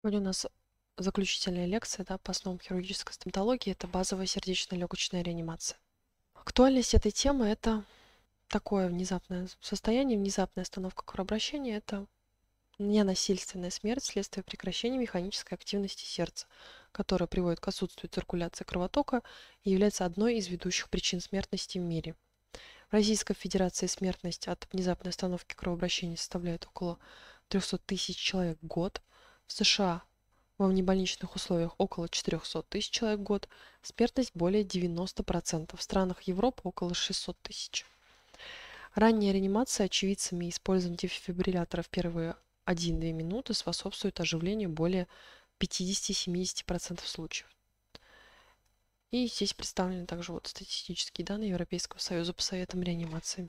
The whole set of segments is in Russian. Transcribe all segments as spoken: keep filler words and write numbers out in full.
Сегодня у нас заключительная лекция, да, по основам хирургической стоматологии. Это базовая сердечно-легочная реанимация. Актуальность этой темы– это такое внезапное состояние, внезапная остановка кровообращения. Это ненасильственная смерть вследствие прекращения механической активности сердца, которая приводит к отсутствию циркуляции кровотока и является одной из ведущих причин смертности в мире. В Российской Федерации смертность от внезапной остановки кровообращения составляет около трёхсот тысяч человек в год. В США во внебольничных условиях около четырёхсот тысяч человек в год, смертность более девяноста процентов. В странах Европы около шестисот тысяч. Ранняя реанимация очевидцами и использование дефибрилляторов первые одну-две минуты способствует оживлению более пятидесяти-семидесяти процентов случаев. И здесь представлены также вот статистические данные Европейского союза по советам реанимации.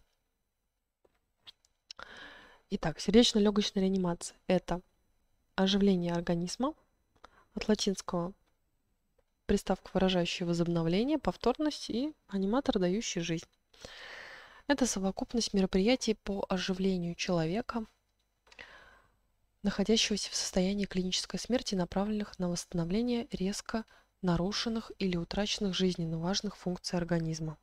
Итак, сердечно-легочная реанимация – это оживление организма, от латинского приставка, выражающая возобновление, повторность, и аниматор, дающий жизнь. Это совокупность мероприятий по оживлению человека, находящегося в состоянии клинической смерти, направленных на восстановление резко нарушенных или утраченных жизненно важных функций организма.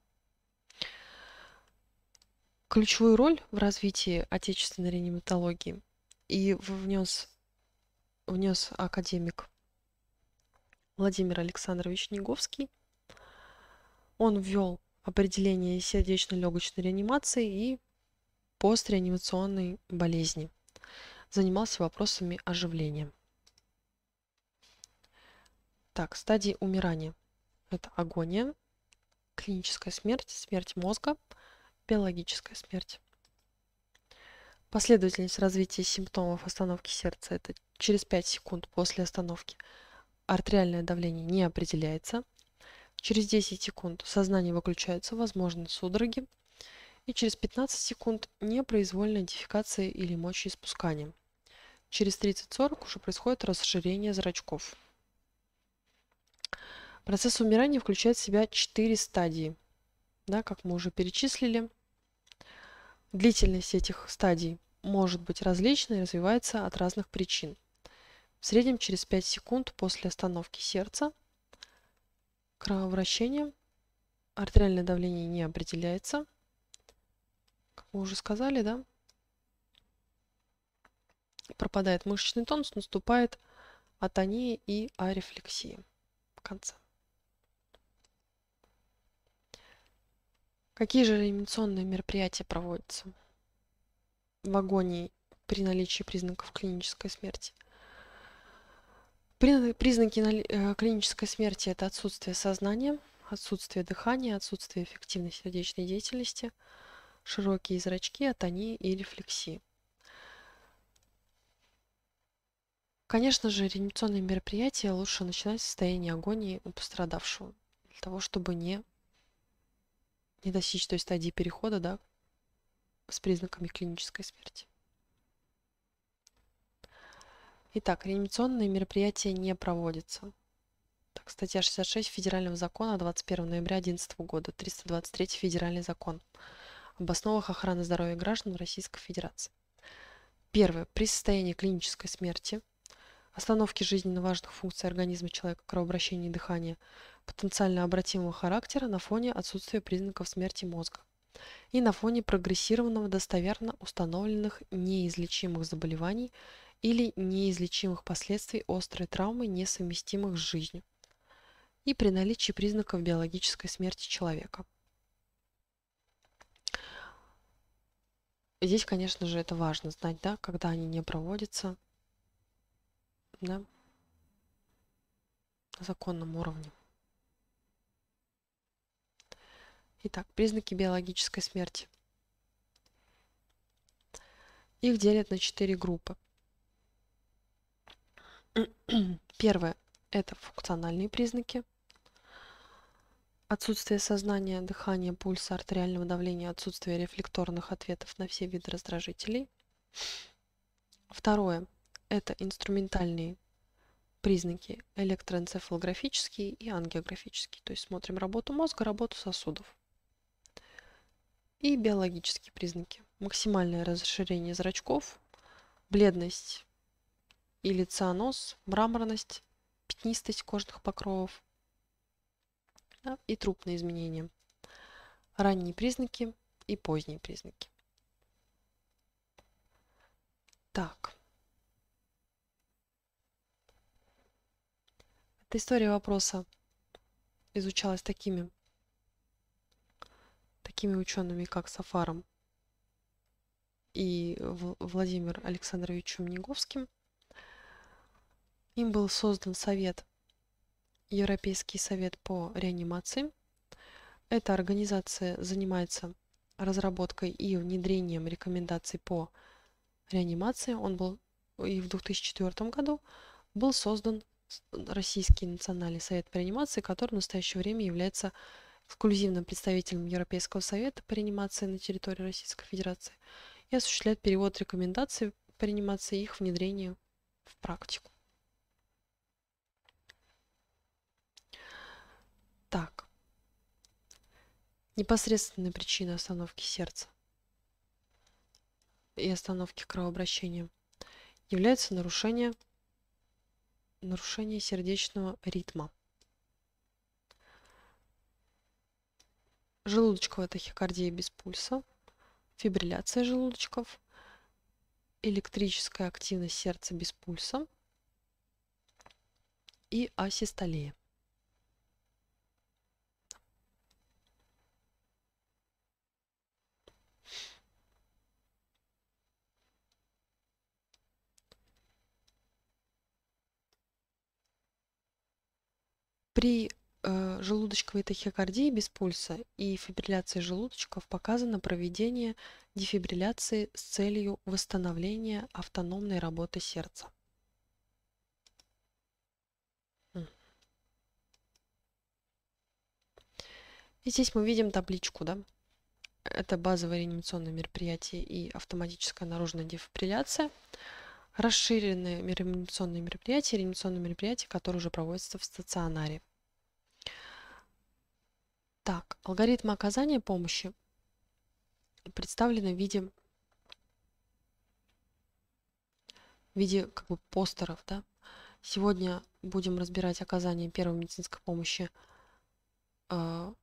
Ключевую роль в развитии отечественной реаниматологии и внес, внес академик Владимир Александрович Неговский. Он ввел определение сердечно-легочной реанимации и постреанимационной болезни. Занимался вопросами оживления. Так, стадии умирания. Это агония, клиническая смерть, смерть мозга, биологическая смерть. Последовательность развития симптомов остановки сердца. Это через пять секунд после остановки артериальное давление не определяется. Через десять секунд сознание выключается, возможны судороги. И через пятнадцать секунд непроизвольная дефекация или мочеиспускание. Через тридцать-сорок уже происходит расширение зрачков. Процесс умирания включает в себя четыре стадии, да, как мы уже перечислили. Длительность этих стадий может быть различной и развивается от разных причин. В среднем через пять секунд после остановки сердца кровообращение, артериальное давление не определяется. Как мы уже сказали, да, пропадает мышечный тонус, наступает атония и арефлексия в конце. Какие же реанимационные мероприятия проводятся в агонии при наличии признаков клинической смерти? Признаки клинической смерти – это отсутствие сознания, отсутствие дыхания, отсутствие эффективной сердечной деятельности, широкие зрачки, атония и рефлексия. Конечно же, реанимационные мероприятия лучше начинать в состоянии агонии у пострадавшего, для того, чтобы не, не достичь той стадии перехода, да, с признаками клинической смерти. Итак, реанимационные мероприятия не проводятся. Так, статья шестьдесят шесть Федерального закона двадцать первого ноября две тысячи одиннадцатого года, триста двадцать третий Федеральный закон об основах охраны здоровья граждан в Российской Федерации. Первое. При состоянии клинической смерти, остановки жизненно важных функций организма человека, кровообращения и дыхания, потенциально обратимого характера на фоне отсутствия признаков смерти мозга и на фоне прогрессированного достоверно установленных неизлечимых заболеваний или неизлечимых последствий острой травмы, несовместимых с жизнью, и при наличии признаков биологической смерти человека. Здесь, конечно же, это важно знать, да, когда они не проводятся, да, на законном уровне. Итак, признаки биологической смерти. Их делят на четыре группы. Первое – это функциональные признаки. Отсутствие сознания, дыхания, пульса, артериального давления, отсутствие рефлекторных ответов на все виды раздражителей. Второе – это инструментальные признаки, электроэнцефалографические и ангиографические. То есть смотрим работу мозга, работу сосудов. И биологические признаки. Максимальное расширение зрачков, бледность или цианоз, мраморность, пятнистость кожных покровов, да, и трупные изменения, ранние признаки и поздние признаки. Так. Эта история вопроса изучалась такими, такими учеными, как Сафаром и Владимиром Александровичем Неговским. Им был создан совет, Европейский совет по реанимации. Эта организация занимается разработкой и внедрением рекомендаций по реанимации. Он был и в две тысячи четвёртом году был создан Российский национальный совет по реанимации, который в настоящее время является эксклюзивным представителем Европейского совета по реанимации на территории Российской Федерации и осуществляет перевод рекомендаций по реанимации и их внедрение в практику. Так. Непосредственная причина остановки сердца и остановки кровообращения является нарушение, нарушение сердечного ритма. Желудочковая тахикардия без пульса, фибрилляция желудочков, электрическая активность сердца без пульса и асистолия. При э, желудочковой тахикардии без пульса и фибрилляции желудочков показано проведение дефибрилляции с целью восстановления автономной работы сердца. И здесь мы видим табличку, да? Это базовое реанимационное мероприятие и автоматическая наружная дефибрилляция. Расширенные реанимационные мероприятия, реанимационные мероприятия, которые уже проводятся в стационаре. Так, алгоритмы оказания помощи представлены в виде, в виде как бы постеров, да? Сегодня будем разбирать оказание первой медицинской помощи, э,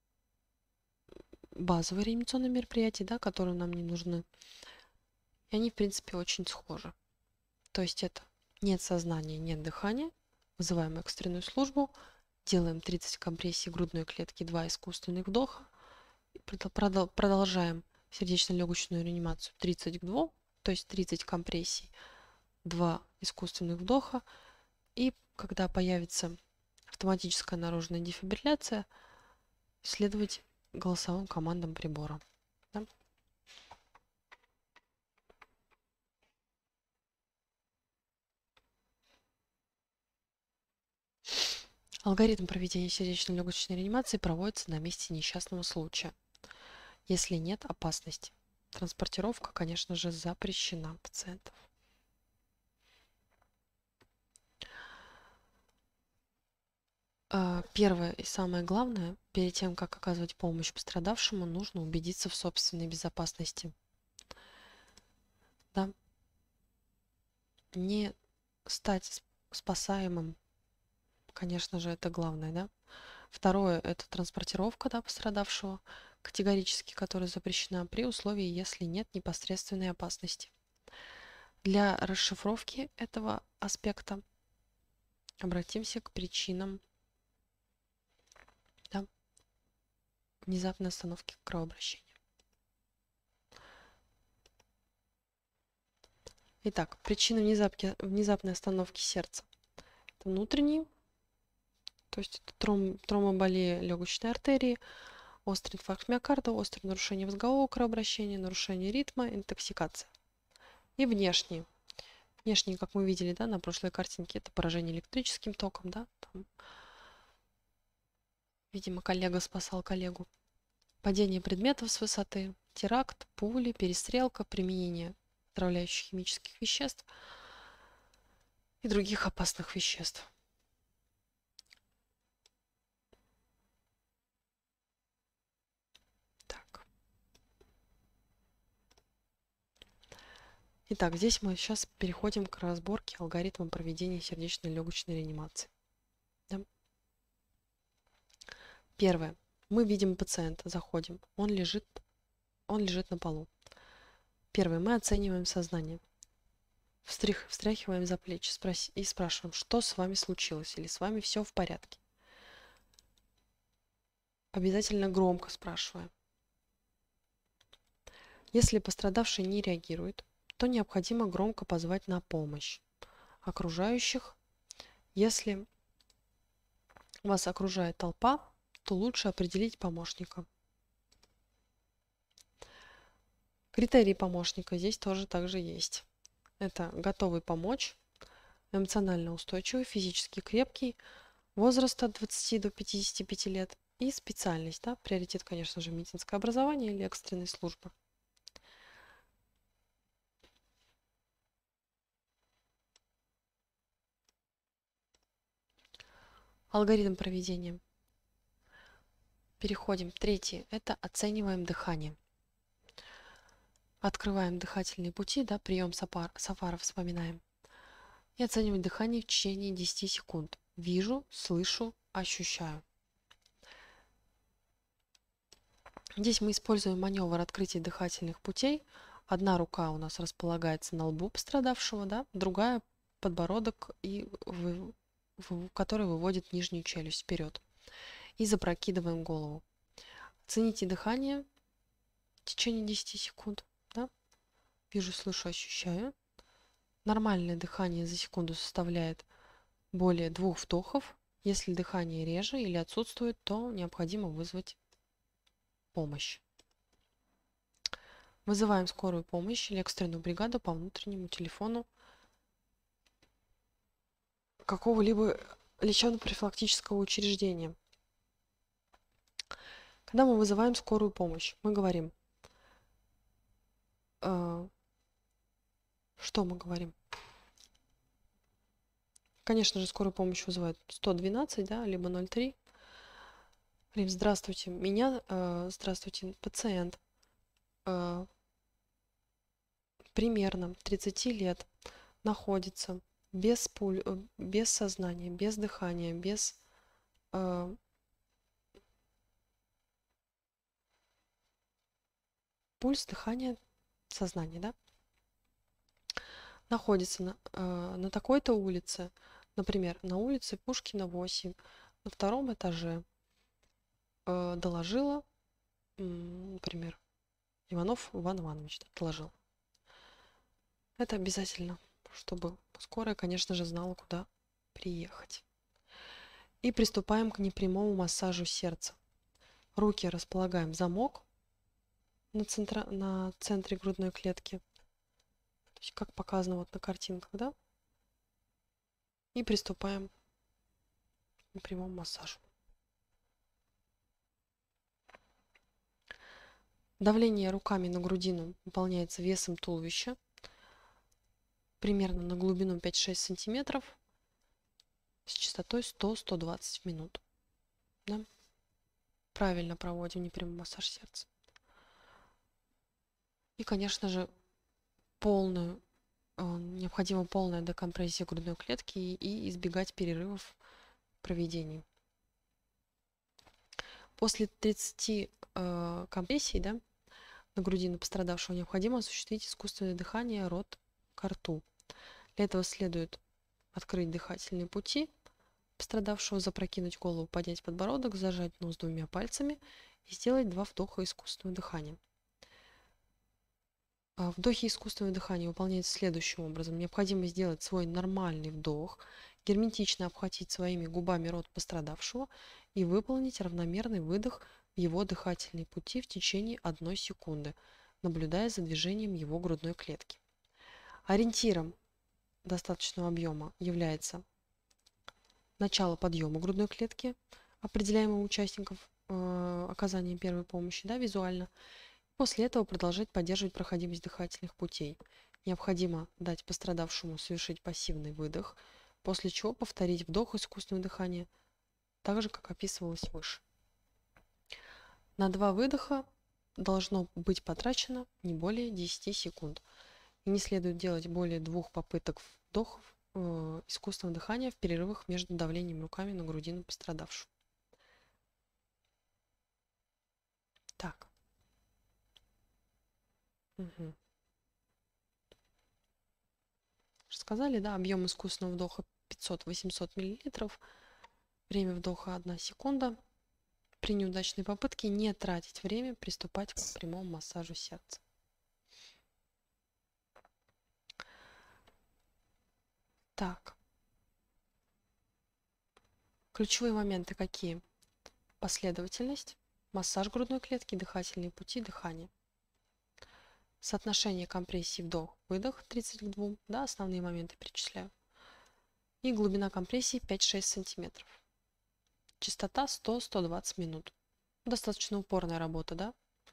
базовые реанимационные мероприятия, да, которые нам не нужны. И они, в принципе, очень схожи. То есть это нет сознания, нет дыхания, вызываем экстренную службу, делаем тридцать компрессий грудной клетки, два искусственных вдоха, продолжаем сердечно-легочную реанимацию тридцать к двум, то есть тридцать компрессий, два искусственных вдоха, и когда появится автоматическая наружная дефибрилляция, следовать голосовым командам прибора. Да? Алгоритм проведения сердечно-легочной реанимации проводится на месте несчастного случая, если нет опасности. Транспортировка, конечно же, запрещена пациентов. Первое и самое главное, перед тем, как оказывать помощь пострадавшему, нужно убедиться в собственной безопасности. Да? Не стать спасаемым, конечно же, это главное, да. Второе – это транспортировка, да, пострадавшего, категорически, которая запрещена при условии, если нет непосредственной опасности. Для расшифровки этого аспекта обратимся к причинам, да, внезапной остановки кровообращения. Итак, причина внезапной остановки сердца – это внутренние, то есть это тром, тромболия легочной артерии, острый инфаркт миокарда, острое нарушение мозгового кровообращения, нарушение ритма, интоксикация. И внешние. Внешние, как мы видели, да, на прошлой картинке, это поражение электрическим током, да. Там, видимо, коллега спасал коллегу. Падение предметов с высоты, теракт, пули, перестрелка, применение отравляющих химических веществ и других опасных веществ. Так. Итак, здесь мы сейчас переходим к разборке алгоритма проведения сердечно-легочной реанимации. Да? Первое. Мы видим пациента, заходим. Он лежит, он лежит на полу. Первое. Мы оцениваем сознание. Встрях, встряхиваем за плечи спроси, и спрашиваем, что с вами случилось или с вами все в порядке. Обязательно громко спрашиваем. Если пострадавший не реагирует, то необходимо громко позвать на помощь окружающих. Если вас окружает толпа, то лучше определить помощника. Критерии помощника здесь тоже также есть. Это готовый помочь, эмоционально устойчивый, физически крепкий, возраст от двадцати до пятидесяти пяти лет и специальность. Да? Приоритет, конечно же, медицинское образование или экстренные службы. Алгоритм проведения. Переходим. Третий. Это оцениваем дыхание. Открываем дыхательные пути, да, прием Сафара вспоминаем. И оцениваем дыхание в течение десяти секунд. Вижу, слышу, ощущаю. Здесь мы используем маневр открытия дыхательных путей. Одна рука у нас располагается на лбу пострадавшего, да, другая подбородок, и вы, в, который выводит нижнюю челюсть вперед. И запрокидываем голову. Оцените дыхание в течение десяти секунд. Да? Вижу, слышу, ощущаю. Нормальное дыхание за секунду составляет более двух вдохов. Если дыхание реже или отсутствует, то необходимо вызвать помощь. Вызываем скорую помощь или экстренную бригаду по внутреннему телефону какого-либо лечебно-профилактического учреждения. Когда мы вызываем скорую помощь, мы говорим, э, что мы говорим? Конечно же, скорую помощь вызывают сто двенадцать, да, либо ноль три. Говорим, здравствуйте, меня, э, здравствуйте, пациент, э, примерно тридцати лет, находится без пуль, э, без сознания, без дыхания, без э, пульс, дыхание, сознание, да? Находится на, э, на такой-то улице, например, на улице Пушкина восемь, на втором этаже, э, доложила, например, Иванов Иван Иванович, да, доложил. Это обязательно, чтобы скорая, конечно же, знала, куда приехать. И приступаем к непрямому массажу сердца. Руки располагаем в замок на, центра, на центре грудной клетки, то есть как показано вот на картинках, да? И приступаем к непрямому массажу. Давление руками на грудину выполняется весом туловища, примерно на глубину пять-шесть сантиметров, с частотой сто — сто двадцать в минуту. Да? Правильно проводим непрямой массаж сердца. И, конечно же, полную, необходима полная декомпрессия грудной клетки и избегать перерывов в проведении. После тридцати э, компрессий, да, на грудину пострадавшего необходимо осуществить искусственное дыхание рот к рту. Для этого следует открыть дыхательные пути пострадавшего, запрокинуть голову, поднять подбородок, зажать нос двумя пальцами и сделать два вдоха искусственного дыхания. Вдохи искусственного дыхания выполняются следующим образом. Необходимо сделать свой нормальный вдох, герметично обхватить своими губами рот пострадавшего и выполнить равномерный выдох в его дыхательные пути в течение одной секунды, наблюдая за движением его грудной клетки. Ориентиром достаточного объема является начало подъема грудной клетки, определяемого участников э, оказания первой помощи, да, визуально. После этого продолжать поддерживать проходимость дыхательных путей. Необходимо дать пострадавшему совершить пассивный выдох, после чего повторить вдох искусственного дыхания, так же, как описывалось выше. На два выдоха должно быть потрачено не более десяти секунд. И не следует делать более двух попыток вдохов э, искусственного дыхания в перерывах между давлением руками на грудину пострадавшего. Так. Угу. Сказали, да, объем искусственного вдоха пятьсот-восемьсот миллилитров, время вдоха одна секунда. При неудачной попытке не тратить время, приступать к прямому массажу сердца. Так. Ключевые моменты какие? Последовательность, массаж грудной клетки, дыхательные пути, дыхание. Соотношение компрессии вдох-выдох тридцать к двум, да, основные моменты перечисляю. И глубина компрессии пять-шесть сантиметров. Частота сто — сто двадцать минут. Достаточно упорная работа, да?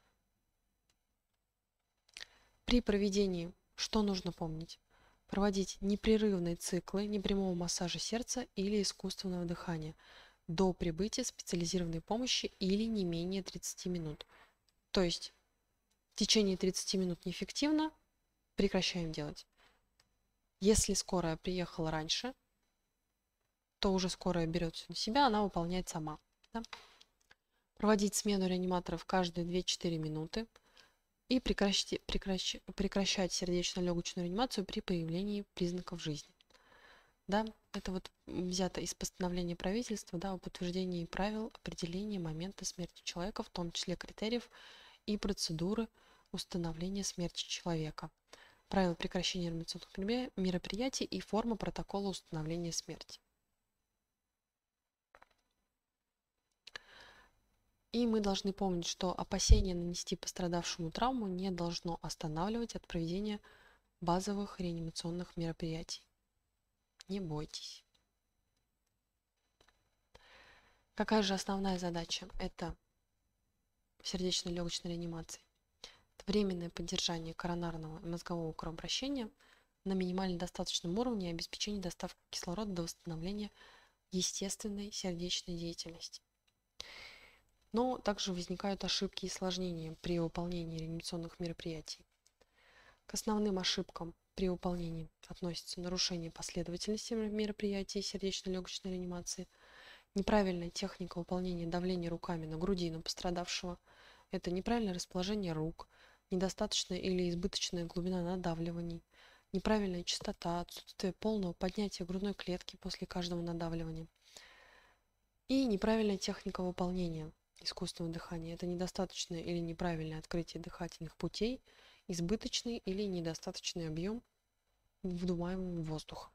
При проведении что нужно помнить? Проводить непрерывные циклы непрямого массажа сердца или искусственного дыхания до прибытия специализированной помощи или не менее тридцати минут. То есть в течение тридцати минут неэффективно, прекращаем делать. Если скорая приехала раньше, то уже скорая берет все на себя, она выполняет сама. Да? Проводить смену реаниматоров каждые две-четыре минуты и прекращать, прекращ, прекращать сердечно-легочную реанимацию при появлении признаков жизни. Да? Это вот взято из постановления правительства, да, о подтверждении правил определения момента смерти человека, в том числе критериев и процедуры установления смерти человека, правила прекращения реанимационных мероприятий и форма протокола установления смерти. И мы должны помнить, что опасение нанести пострадавшему травму не должно останавливать от проведения базовых реанимационных мероприятий. Не бойтесь. Какая же основная задача? Это сердечно-легочной реанимации. Это временное поддержание коронарного и мозгового кровообращения на минимально достаточном уровне и обеспечение доставки кислорода до восстановления естественной сердечной деятельности. Но также возникают ошибки и осложнения при выполнении реанимационных мероприятий. К основным ошибкам при выполнении относятся нарушение последовательности мероприятий сердечно-легочной реанимации, неправильная техника выполнения давления руками на грудину пострадавшего, это неправильное расположение рук, недостаточная или избыточная глубина надавливаний, неправильная частота, отсутствие полного поднятия грудной клетки после каждого надавливания и неправильная техника выполнения искусственного дыхания. Это недостаточное или неправильное открытие дыхательных путей, избыточный или недостаточный объем вдуваемого воздуха.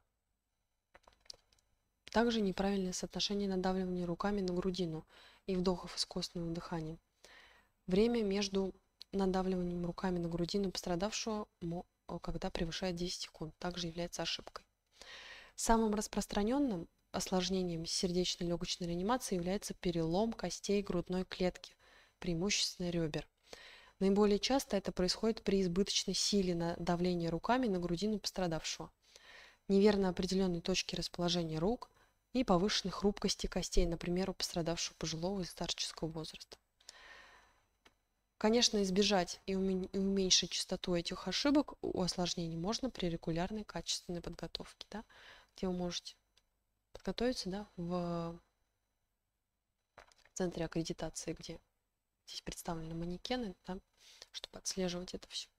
Также неправильное соотношение надавливания руками на грудину и вдохов искусственного дыхания. Время между надавливанием руками на грудину пострадавшего, когда превышает десять секунд, также является ошибкой. Самым распространенным осложнением сердечно-легочной реанимации является перелом костей грудной клетки, преимущественно ребер. Наиболее часто это происходит при избыточной силе на давление руками на грудину пострадавшего, неверно определенной точке расположения рук и повышенной хрупкости костей, например, у пострадавшего пожилого и старческого возраста. Конечно, избежать и уменьшить частоту этих ошибок у осложнений можно при регулярной качественной подготовке, да, где вы можете подготовиться, да, в центре аккредитации, где здесь представлены манекены, да, чтобы отслеживать это все.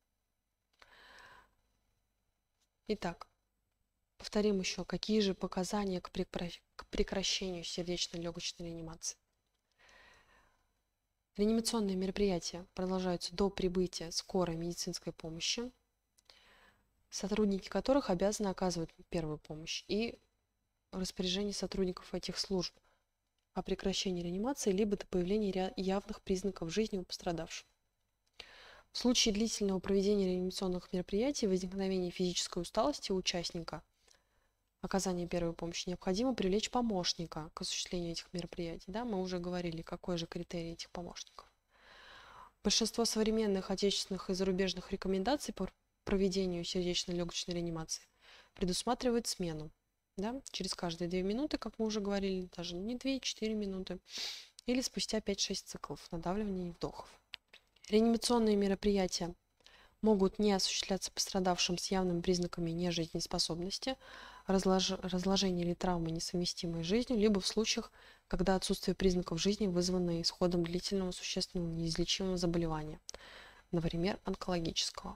Итак, повторим еще, какие же показания к прекращению сердечно-легочной реанимации. Реанимационные мероприятия продолжаются до прибытия скорой медицинской помощи, сотрудники которых обязаны оказывать первую помощь, и распоряжение сотрудников этих служб о прекращении реанимации либо до появления явных признаков жизни у пострадавшего. В случае длительного проведения реанимационных мероприятий, возникновения физической усталости у участника оказания первой помощи, необходимо привлечь помощника к осуществлению этих мероприятий. Да, мы уже говорили, какой же критерий этих помощников. Большинство современных отечественных и зарубежных рекомендаций по проведению сердечно-легочной реанимации предусматривает смену. Да, через каждые две минуты, как мы уже говорили, даже не две-четыре минуты, или спустя пять-шесть циклов надавливания и вдохов. Реанимационные мероприятия могут не осуществляться пострадавшим с явными признаками нежизнеспособности, разлож... разложения или травмы, несовместимой с жизнью, либо в случаях, когда отсутствие признаков жизни вызвано исходом длительного, существенного, неизлечимого заболевания, например, онкологического.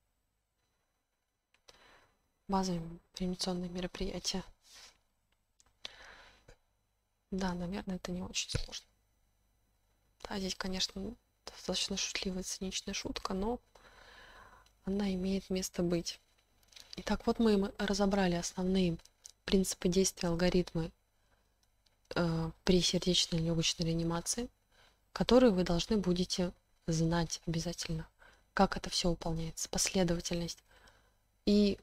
Базовые реанимационные мероприятия. Да, наверное, это не очень сложно. Да, здесь, конечно, достаточно шутливая, циничная шутка, но она имеет место быть. Итак, вот мы разобрали основные принципы действия, алгоритмы э, при сердечной и легочной реанимации, которые вы должны будете знать обязательно, как это все выполняется, последовательность. И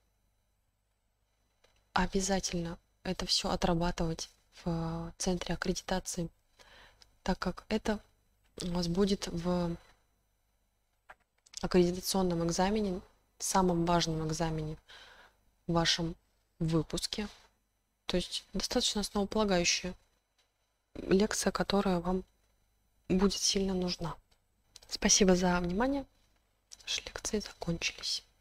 обязательно это все отрабатывать в центре аккредитации, так как это у вас будет в аккредитационном экзамене, самом важном экзамене в вашем выпуске. То есть достаточно основополагающая лекция, которая вам будет сильно нужна. Спасибо за внимание. Наши лекции закончились.